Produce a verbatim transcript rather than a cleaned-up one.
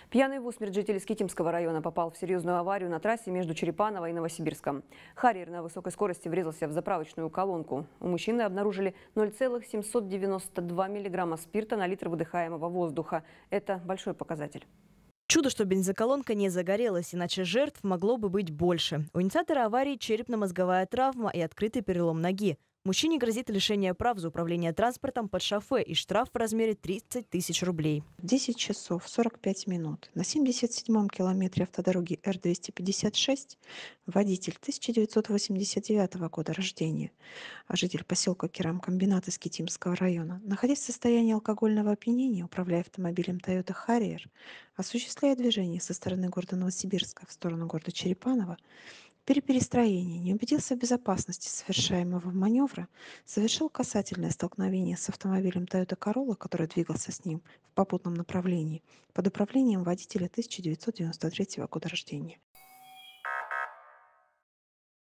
Пьяный в усмерть житель Скитимского района попал в серьезную аварию на трассе между Черепаново и Новосибирском. Харриер на высокой скорости врезался в заправочную колонку. У мужчины обнаружили ноль целых семьсот девяносто два миллиграмма спирта на литр выдыхаемого воздуха. Это большой показатель. Чудо, что бензоколонка не загорелась, иначе жертв могло бы быть больше. У инициатора аварии черепно-мозговая травма и открытый перелом ноги. Мужчине грозит лишение прав за управление транспортом под шофе и штраф в размере тридцать тысяч рублей. В десять часов сорок пять минут на семьдесят седьмом километре автодороги Р двести пятьдесят шесть водитель тысяча девятьсот восемьдесят девятого года рождения, а житель поселка Керамкомбината Скитимского района, находясь в состоянии алкогольного опьянения, управляя автомобилем Toyota Harrier, осуществляя движение со стороны города Новосибирска в сторону города Черепаново, при перестроении не убедился в безопасности совершаемого маневра, совершил касательное столкновение с автомобилем Toyota Corolla, который двигался с ним в попутном направлении, под управлением водителя тысяча девятьсот девяносто третьего года рождения.